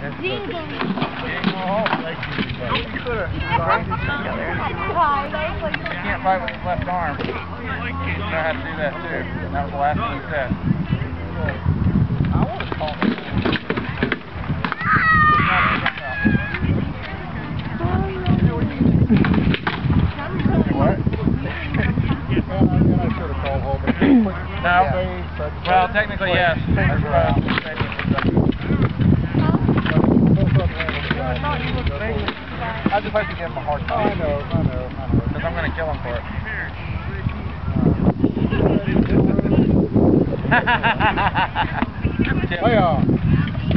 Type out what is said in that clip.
Jingle. You can't fight with his left arm. You know how to do that too. That was the last thing he said. I want to call him. What? I should have called home. No. Well, technically yes. I just like to give him a hard time. I know. Because I'm going to kill him for it. Playoff.